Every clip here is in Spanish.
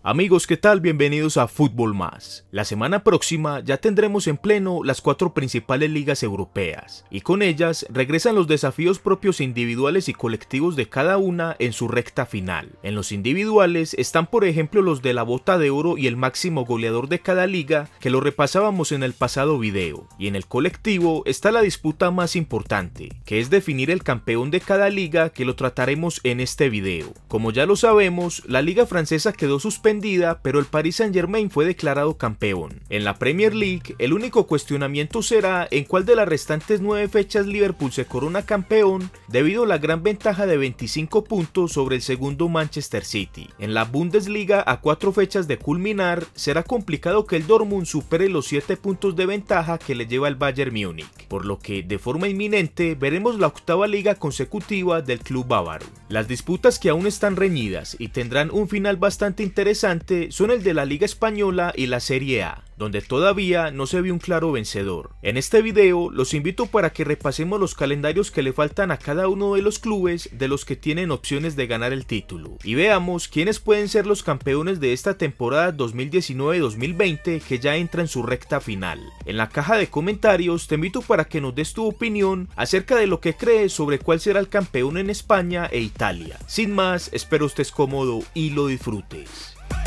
Amigos, ¿qué tal? Bienvenidos a Fútbol Más. La semana próxima ya tendremos en pleno las 4 principales ligas europeas, y con ellas regresan los desafíos propios individuales y colectivos de cada una en su recta final. En los individuales están por ejemplo los de la Bota de Oro y el máximo goleador de cada liga, que lo repasábamos en el pasado video, y en el colectivo está la disputa más importante, que es definir el campeón de cada liga, que lo trataremos en este video. Como ya lo sabemos, la liga francesa quedó suspendida, pero el Paris Saint-Germain fue declarado campeón. En la Premier League, el único cuestionamiento será en cuál de las restantes 9 fechas Liverpool se corona campeón, debido a la gran ventaja de 25 puntos sobre el segundo Manchester City. En la Bundesliga, a 4 fechas de culminar, será complicado que el Dortmund supere los 7 puntos de ventaja que le lleva el Bayern Múnich, por lo que de forma inminente veremos la 8ª liga consecutiva del club bávaro. Las disputas que aún están reñidas y tendrán un final bastante interesante son el de la Liga Española y la Serie A, donde todavía no se ve un claro vencedor. En este video los invito para que repasemos los calendarios que le faltan a cada uno de los clubes de los que tienen opciones de ganar el título, y veamos quiénes pueden ser los campeones de esta temporada 2019-2020 que ya entra en su recta final. En la caja de comentarios te invito para que nos des tu opinión acerca de lo que crees sobre cuál será el campeón en España e Italia. Sin más, espero estés cómodo y lo disfrutes.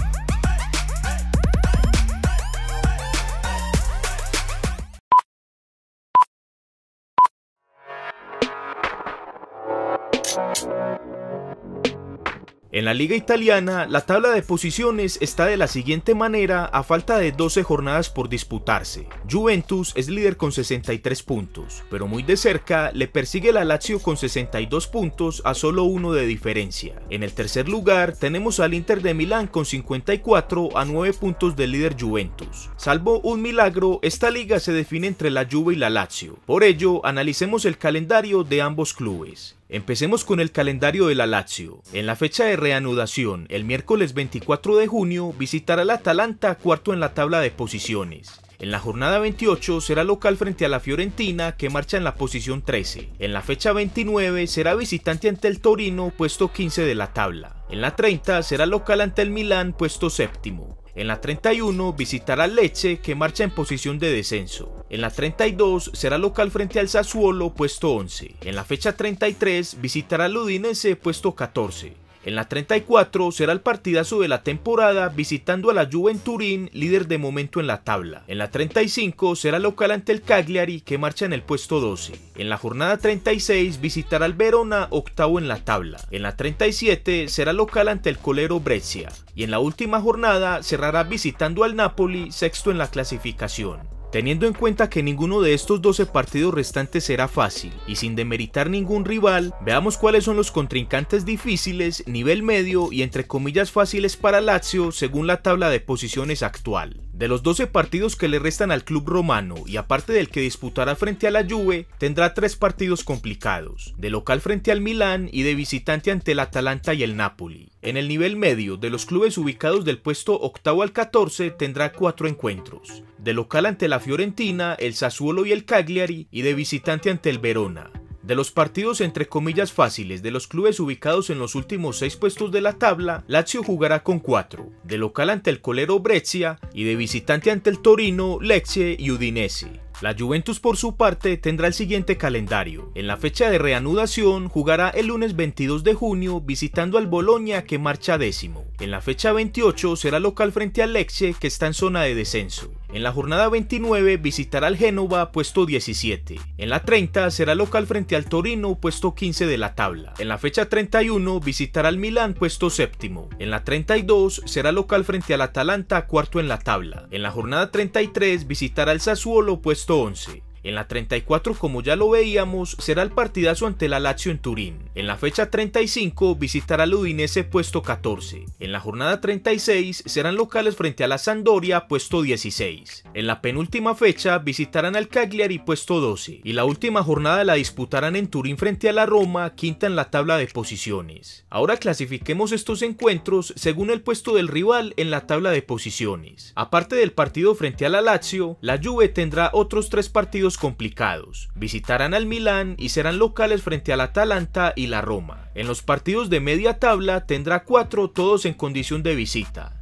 En la liga italiana, la tabla de posiciones está de la siguiente manera a falta de 12 jornadas por disputarse. Juventus es líder con 63 puntos, pero muy de cerca le persigue la Lazio con 62 puntos a solo 1 de diferencia. En el tercer lugar tenemos al Inter de Milán con 54 a 9 puntos del líder Juventus. Salvo un milagro, esta liga se define entre la Juve y la Lazio. Por ello, analicemos el calendario de ambos clubes. Empecemos con el calendario de la Lazio. En la fecha de reanudación, el miércoles 24 de junio, visitará al Atalanta, cuarto en la tabla de posiciones. En la jornada 28 será local frente a la Fiorentina, que marcha en la posición 13. En la fecha 29 será visitante ante el Torino, puesto 15 de la tabla. En la 30 será local ante el Milán, puesto séptimo. En la 31 visitará al Lecce, que marcha en posición de descenso. En la 32 será local frente al Sassuolo, puesto 11. En la fecha 33 visitará al Udinese, puesto 14. En la 34 será el partidazo de la temporada visitando a la Juve en Turín, líder de momento en la tabla. En la 35 será local ante el Cagliari, que marcha en el puesto 12. En la jornada 36 visitará al Verona, octavo en la tabla. En la 37 será local ante el colero Brescia. Y en la última jornada cerrará visitando al Napoli, sexto en la clasificación. Teniendo en cuenta que ninguno de estos 12 partidos restantes será fácil, y sin demeritar ningún rival, veamos cuáles son los contrincantes difíciles, nivel medio y entre comillas fáciles para Lazio según la tabla de posiciones actual. De los 12 partidos que le restan al club romano, y aparte del que disputará frente a la Juve, tendrá 3 partidos complicados, de local frente al Milán y de visitante ante el Atalanta y el Napoli. En el nivel medio, de los clubes ubicados del puesto octavo al 14 tendrá 4 encuentros, de local ante la Fiorentina, el Sassuolo y el Cagliari, y de visitante ante el Verona. De los partidos entre comillas fáciles de los clubes ubicados en los últimos 6 puestos de la tabla, Lazio jugará con 4, de local ante el colero Brescia y de visitante ante el Torino, Lecce y Udinese. La Juventus por su parte tendrá el siguiente calendario. En la fecha de reanudación jugará el lunes 22 de junio visitando al Bologna, que marcha décimo. En la fecha 28 será local frente al Lecce, que está en zona de descenso. En la jornada 29 visitará al Génova, puesto 17. En la 30 será local frente al Torino, puesto 15 de la tabla. En la fecha 31 visitará al Milán, puesto séptimo. En la 32 será local frente al Atalanta, cuarto en la tabla. En la jornada 33 visitará al Sassuolo, puesto 11. En la 34, como ya lo veíamos, será el partidazo ante la Lazio en Turín. En la fecha 35 visitará al Udinese, puesto 14. En la jornada 36 serán locales frente a la Sampdoria, puesto 16. En la penúltima fecha visitarán al Cagliari, puesto 12. Y la última jornada la disputarán en Turín frente a la Roma, quinta en la tabla de posiciones. Ahora clasifiquemos estos encuentros según el puesto del rival en la tabla de posiciones. Aparte del partido frente a la Lazio, la Juve tendrá otros 3 partidos complicados. Visitarán al Milán y serán locales frente al Atalanta y la Roma. En los partidos de media tabla tendrá 4, todos en condición de visita.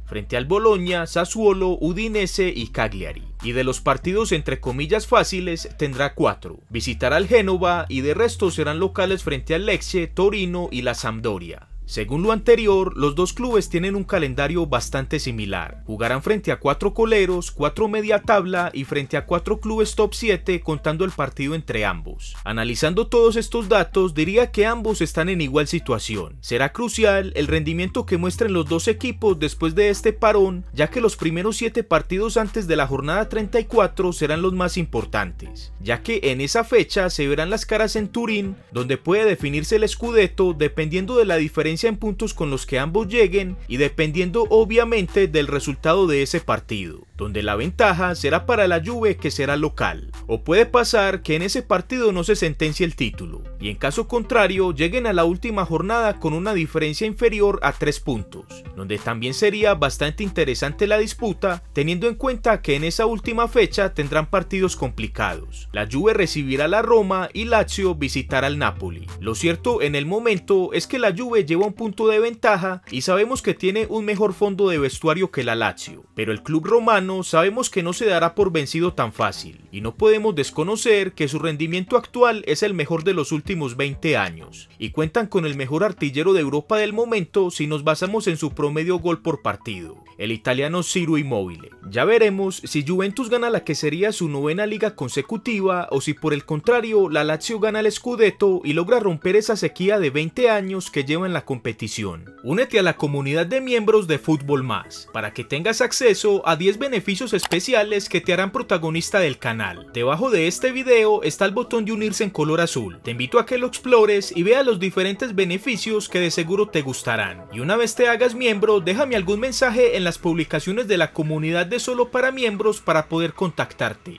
frente al Bologna, Sassuolo, Udinese y Cagliari. Y de los partidos entre comillas fáciles tendrá 4. Visitará al Génova y de resto serán locales frente al Lecce, Torino y la Sampdoria. Según lo anterior, los dos clubes tienen un calendario bastante similar. Jugarán frente a 4 coleros, 4 media tabla y frente a 4 clubes top 7 contando el partido entre ambos. Analizando todos estos datos, diría que ambos están en igual situación. Será crucial el rendimiento que muestren los dos equipos después de este parón, ya que los primeros 7 partidos antes de la jornada 34 serán los más importantes, ya que en esa fecha se verán las caras en Turín, donde puede definirse el Scudetto dependiendo de la diferencia en puntos con los que ambos lleguen y dependiendo obviamente del resultado de ese partido, donde la ventaja será para la Juve, que será local, o puede pasar que en ese partido no se sentencie el título y en caso contrario lleguen a la última jornada con una diferencia inferior a 3 puntos, donde también sería bastante interesante la disputa, teniendo en cuenta que en esa última fecha tendrán partidos complicados. La Juve recibirá a la Roma y Lazio visitará al Napoli. Lo cierto en el momento es que la Juve lleva un punto de ventaja y sabemos que tiene un mejor fondo de vestuario que la Lazio, pero el club romano sabemos que no se dará por vencido tan fácil y no podemos desconocer que su rendimiento actual es el mejor de los últimos 20 años y cuentan con el mejor artillero de Europa del momento si nos basamos en su promedio gol por partido, el italiano Ciro Immobile. Ya veremos si Juventus gana la que sería su 9ª liga consecutiva o si por el contrario la Lazio gana el Scudetto y logra romper esa sequía de 20 años que lleva en la competición. Únete a la comunidad de miembros de Fútbol Más para que tengas acceso a 10 beneficios especiales que te harán protagonista del canal. Debajo de este video está el botón de unirse en color azul. Te invito a que lo explores y veas los diferentes beneficios que de seguro te gustarán. Y una vez te hagas miembro, déjame algún mensaje en las publicaciones de la comunidad de solo para miembros para poder contactarte.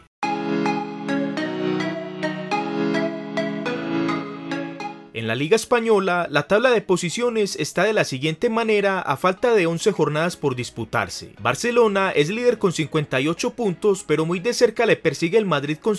En la Liga Española, la tabla de posiciones está de la siguiente manera a falta de 11 jornadas por disputarse. Barcelona es líder con 58 puntos, pero muy de cerca le persigue el Madrid con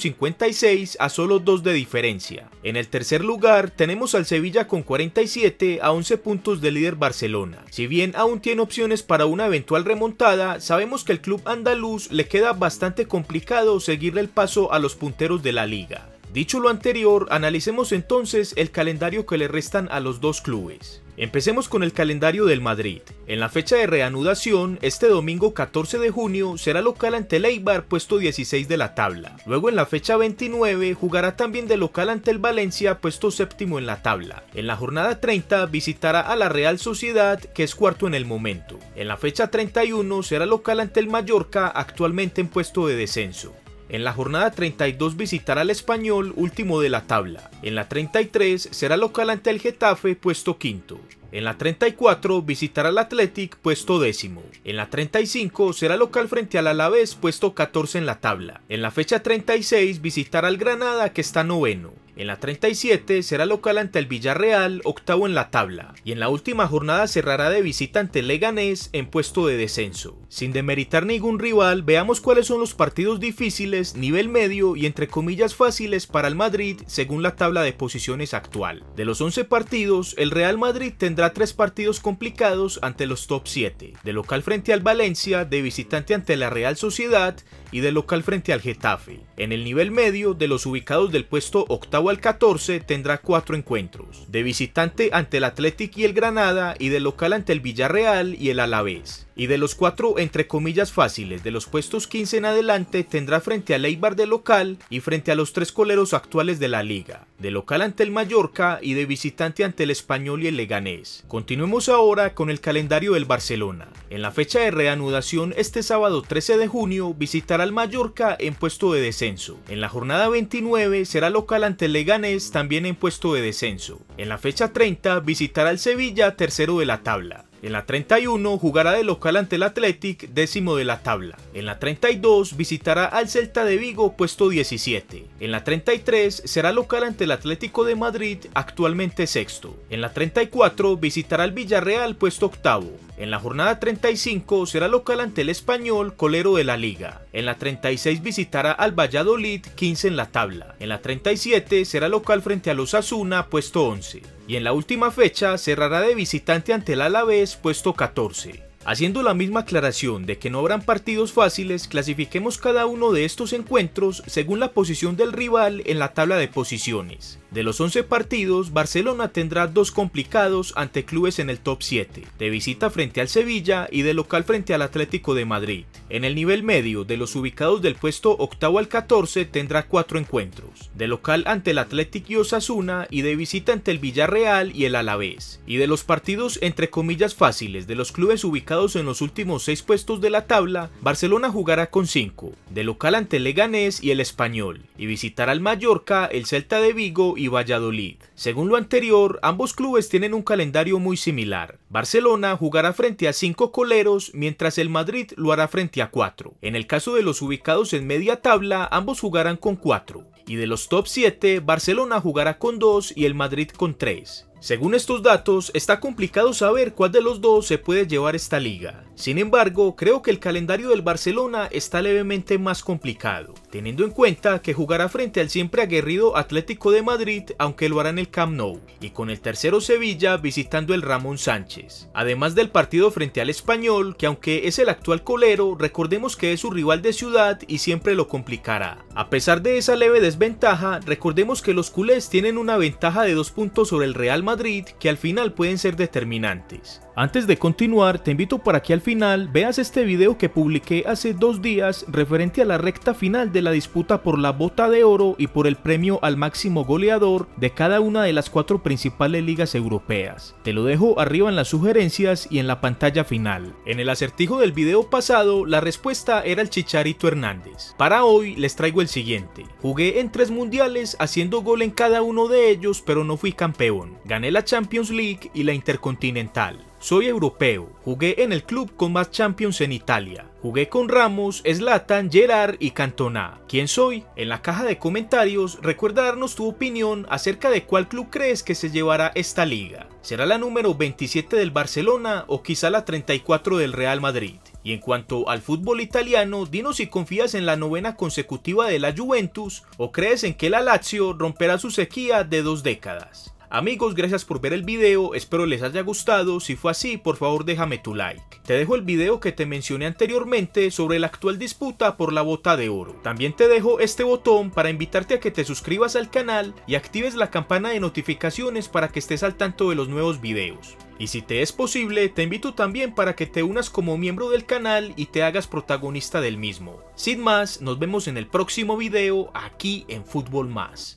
56 a solo 2 de diferencia. En el tercer lugar tenemos al Sevilla con 47 a 11 puntos del líder Barcelona. Si bien aún tiene opciones para una eventual remontada, sabemos que el club andaluz le queda bastante complicado seguirle el paso a los punteros de la liga. Dicho lo anterior, analicemos entonces el calendario que le restan a los dos clubes. Empecemos con el calendario del Madrid. En la fecha de reanudación, este domingo 14 de junio será local ante el Eibar, puesto 16 de la tabla. Luego en la fecha 29 jugará también de local ante el Valencia, puesto 7º en la tabla. En la jornada 30 visitará a la Real Sociedad, que es 4º en el momento. En la fecha 31 será local ante el Mallorca, actualmente en puesto de descenso. En la jornada 32 visitará al Español, último de la tabla. En la 33 será local ante el Getafe, puesto 5º. En la 34 visitará al Athletic, puesto 10º. En la 35 será local frente al Alavés, puesto 14 en la tabla. En la fecha 36 visitará al Granada, que está 9º. En la 37 será local ante el Villarreal, 8º en la tabla. Y en la última jornada cerrará de visita ante el Leganés, en puesto de descenso. Sin demeritar ningún rival, veamos cuáles son los partidos difíciles, nivel medio y entre comillas fáciles para el Madrid según la tabla de posiciones actual. De los 11 partidos, el Real Madrid tendrá 3 partidos complicados ante los top 7. De local frente al Valencia, de visitante ante la Real Sociedad y de local frente al Getafe. En el nivel medio, de los ubicados del puesto 8º al 14 tendrá 4 encuentros, de visitante ante el Athletic y el Granada y de local ante el Villarreal y el Alavés. Y de los 4 entre comillas fáciles, de los puestos 15 en adelante tendrá frente al Eibar de local y frente a los 3 coleros actuales de la liga, de local ante el Mallorca y de visitante ante el Español y el Leganés. Continuemos ahora con el calendario del Barcelona. En la fecha de reanudación este sábado 13 de junio visitará al Mallorca en puesto de descenso. En la jornada 29 será local ante el Leganés, también en puesto de descenso. En la fecha 30 visitará al Sevilla, 3º de la tabla. En la 31 jugará de local ante el Athletic, 10º de la tabla. En la 32 visitará al Celta de Vigo, puesto 17. En la 33 será local ante el Atlético de Madrid, actualmente 6º. En la 34 visitará al Villarreal, puesto 8º. En la jornada 35 será local ante el Español, colero de la liga. En la 36 visitará al Valladolid, 15 en la tabla. En la 37 será local frente al Osasuna, puesto 11. Y en la última fecha cerrará de visitante ante el Alavés, puesto 14. Haciendo la misma aclaración de que no habrán partidos fáciles, clasifiquemos cada uno de estos encuentros según la posición del rival en la tabla de posiciones. De los 11 partidos, Barcelona tendrá 2 complicados ante clubes en el top 7, de visita frente al Sevilla y de local frente al Atlético de Madrid. En el nivel medio, de los ubicados del puesto octavo al 14 tendrá 4 encuentros, de local ante el Athletic y Osasuna y de visita ante el Villarreal y el Alavés. Y de los partidos entre comillas fáciles de los clubes ubicados en los últimos 6 puestos de la tabla, Barcelona jugará con 5, de local ante el Leganés y el Español, y visitará al Mallorca, el Celta de Vigo y Valladolid. Según lo anterior, ambos clubes tienen un calendario muy similar. Barcelona jugará frente a 5 coleros, mientras el Madrid lo hará frente a 4. En el caso de los ubicados en media tabla, ambos jugarán con 4. Y de los top 7, Barcelona jugará con 2 y el Madrid con 3. Según estos datos, está complicado saber cuál de los dos se puede llevar esta liga. Sin embargo, creo que el calendario del Barcelona está levemente más complicado, teniendo en cuenta que jugará frente al siempre aguerrido Atlético de Madrid, aunque lo hará en el Camp Nou, y con el tercero Sevilla visitando el Ramón Sánchez. Además del partido frente al Español, que aunque es el actual colero, recordemos que es su rival de ciudad y siempre lo complicará. A pesar de esa leve desventaja, recordemos que los culés tienen una ventaja de 2 puntos sobre el Real Madrid que al final pueden ser determinantes. Antes de continuar, te invito para que al final veas este video que publiqué hace 2 días referente a la recta final de la disputa por la Bota de Oro y por el premio al máximo goleador de cada una de las 4 principales ligas europeas. Te lo dejo arriba en las sugerencias y en la pantalla final. En el acertijo del video pasado, la respuesta era el Chicharito Hernández. Para hoy les traigo el siguiente. Jugué en 3 mundiales haciendo gol en cada uno de ellos, pero no fui campeón. Gané la Champions League y la Intercontinental. Soy europeo, jugué en el club con más Champions en Italia. Jugué con Ramos, Zlatan, Gerrard y Cantona. ¿Quién soy? En la caja de comentarios recuerda darnos tu opinión acerca de cuál club crees que se llevará esta liga. ¿Será la número 27 del Barcelona o quizá la 34 del Real Madrid? Y en cuanto al fútbol italiano, dinos si confías en la 9ª consecutiva de la Juventus o crees en que la Lazio romperá su sequía de 2 décadas. Amigos, gracias por ver el video, espero les haya gustado. Si fue así, por favor déjame tu like. Te dejo el video que te mencioné anteriormente sobre la actual disputa por la Bota de Oro. También te dejo este botón para invitarte a que te suscribas al canal y actives la campana de notificaciones para que estés al tanto de los nuevos videos. Y si te es posible, te invito también para que te unas como miembro del canal y te hagas protagonista del mismo. Sin más, nos vemos en el próximo video aquí en Fútbol Más.